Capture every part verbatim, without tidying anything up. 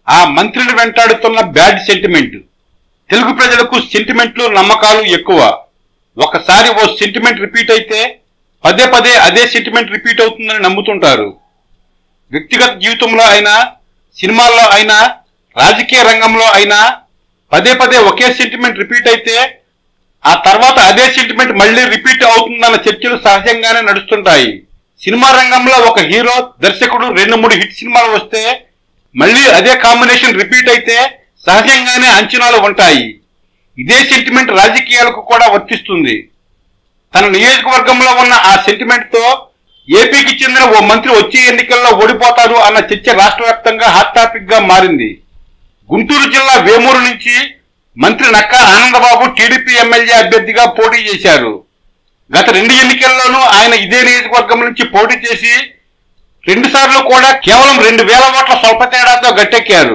ఆ మంత్రిని వెంటాడుతున్న bad sentiment. Telugu ప్రజలకు సెంటిమెంట్లు నమ్మకాలు ఎక్కువ. ఒకసారి ఓ సెంటిమెంట్ రిపీట్ అయితే పదే పదే అదే సెంటిమెంట్ రిపీట్ అవుతుందని నమ్ముతుంటారు. వ్యక్తిగత జీవితంలో అయినా, సినిమాల్లో అయినా, రాజకీయ రంగంలో అయినా పదే పదే ఒకే సెంటిమెంట్ రిపీట్ అయితే ఆ తర్వాత అదే సెంటిమెంట్ మళ్లీ రిపీట్ అవుతుందన్న చర్చలు సహజంగానే నడుస్తుంటాయి. సినిమా రంగంలో ఒక హీరో, దర్శకుడు రెండు మూడు హిట్ సినిమాలు వస్తే మళ్లీ అదే కాంబినేషన్ రిపీట్ అయితే సహజంగానే అంచనాలు ఉంటాయి. ఇదే సెంటిమెంట్ రాజకీయాలకు కూడా వర్తిస్తుంది. తన నియోజకవర్గంలో ఉన్న ఆ సెంటిమెంట్ తో ఏపీకి చెందిన ఓ మంత్రి వచ్చే ఎన్నికల్లో ఓడిపోతారు అన్న చర్చ రాష్ట్ర వ్యాప్తంగా హాట్ టాపిక్ గా మారింది. గుంటూరు జిల్లా వేమూరు నుంచి మంత్రి నక్కా ఆనంద్ బాబు టీడీపీ ఎమ్మెల్యే అభ్యర్థిగా పోటీ చేశారు. గత రెండు ఎన్నికల్లోనూ ఆయన ఇదే నియోజకవర్గం నుంచి పోటీ చేసి రెండు సార్లు కూడా కేవలం రెండు వేల ఓట్ల స్వల్ప తేడాతో గట్టెక్కారు.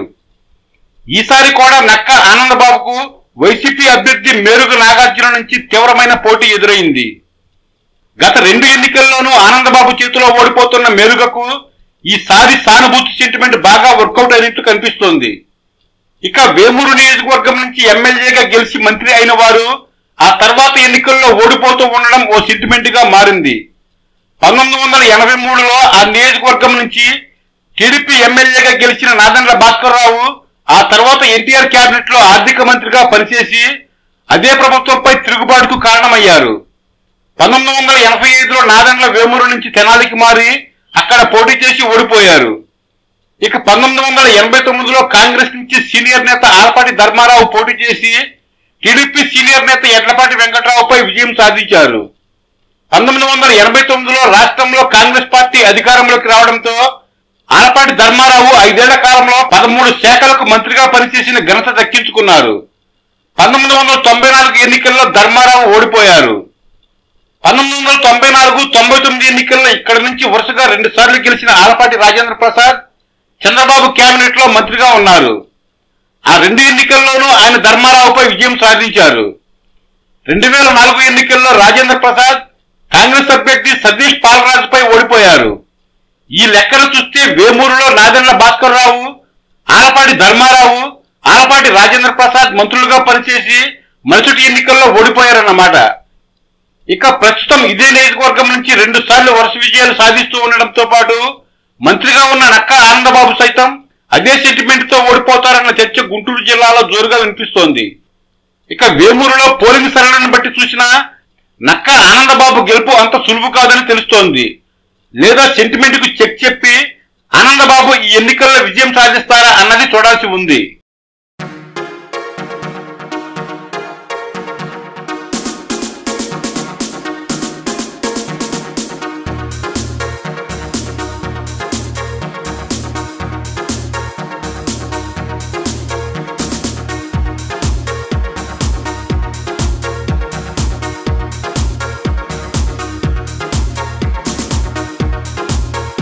ఈసారి కూడా నక్కా ఆనంద్ బాబుకు వైసీపీ అభ్యర్థి మేరుగు నాగార్జున నుంచి తీవ్రమైన పోటీ ఎదురైంది. గత రెండు ఎన్నికల్లోనూ ఆనందబాబు చేతిలో ఓడిపోతున్న మేరుగకు ఈసారి సానుభూతి సెంటిమెంట్ బాగా వర్కౌట్ అయినట్టు కనిపిస్తోంది. ఇక వేమూరు నియోజకవర్గం నుంచి ఎమ్మెల్యేగా గెలిచి మంత్రి అయిన వారు ఆ తర్వాత ఎన్నికల్లో ఓడిపోతూ ఉండడం ఓ సెంటిమెంట్ గా మారింది. పంతొమ్మిది వందల ఎనభై మూడులో ఆ నియోజకవర్గం నుంచి టీడీపీ ఎమ్మెల్యేగా గెలిచిన నాదెండ్ల భాస్కర్ రావు ఆ తర్వాత ఎన్టీఆర్ కేబినెట్ లో ఆర్థిక మంత్రిగా పనిచేసి అదే ప్రభుత్వంపై తిరుగుబాటుకు కారణమయ్యారు. పంతొమ్మిది వందల ఎనభై ఐదులో నాదెండ్ల వేమూరు నుంచి తెనాలికి మారి అక్కడ పోటీ చేసి ఓడిపోయారు. ఇక పంతొమ్మిది వందల ఎనభై తొమ్మిదిలో కాంగ్రెస్ నుంచి సీనియర్ నేత ఆలపాటి ధర్మారావు పోటీ చేసి టీడీపీ సీనియర్ నేత ఎడ్లపాటి వెంకట్రావుపై విజయం సాధించారు. పంతొమ్మిది వందల ఎనభై తొమ్మిదిలో రాష్ట్రంలో కాంగ్రెస్ పార్టీ అధికారంలోకి రావడంతో ఆలపాటి ధర్మారావు ఐదేళ్ల కాలంలో పదమూడు శాఖలకు మంత్రిగా పనిచేసిన ఘనత దక్కించుకున్నారు. పంతొమ్మిది వందల తొంభై నాలుగు ఎన్నికల్లో ధర్మారావు ఓడిపోయారు. పంతొమ్మిది వందల తొంభై నాలుగు తొంభై తొమ్మిది ఎన్నికల్లో ఇక్కడి నుంచి వరుసగా రెండు సార్లు గెలిచిన ఆలపాటి రాజేంద్ర ప్రసాద్ చంద్రబాబు కేబినెట్ లో మంత్రిగా ఉన్నారు. ఆ రెండు ఎన్నికల్లోనూ ఆయన ధర్మారావుపై విజయం సాధించారు. రెండు వేల నాలుగు ఎన్నికల్లో రాజేంద్ర ప్రసాద్ కాంగ్రెస్ అభ్యర్థి సతీష్ పాలరాజుపై ఓడిపోయారు. ఈ లెక్కను చూస్తే వేమూరులో నాదెండ్ల భాస్కర్ రావు, ఆలపాటి ధర్మారావు, ఆలపాటి రాజేంద్ర ప్రసాద్ మంత్రులుగా పనిచేసి మరుసటి ఎన్నికల్లో ఓడిపోయారన్నమాట. ఇక ప్రస్తుతం ఇదే నియోజకవర్గం నుంచి రెండు సార్లు వరుస విజయాలు సాధిస్తూ ఉండడంతో పాటు మంత్రిగా ఉన్న నక్కా ఆనందబాబు సైతం అదే సెంటిమెంట్ తో ఓడిపోతారన్న చర్చ గుంటూరు జిల్లాలో జోరుగా వినిపిస్తోంది. ఇక వేమూరులో పోలింగ్ సరళిని బట్టి చూసినా నక్కా ఆనందబాబు గెలుపు అంత సులువు కాదని తెలుస్తోంది. లేదా సెంటిమెంట్ కు చెక్ చెప్పి ఆనందబాబు ఈ ఎన్నికల్లో విజయం సాధిస్తారా అన్నది చూడాల్సి ఉంది.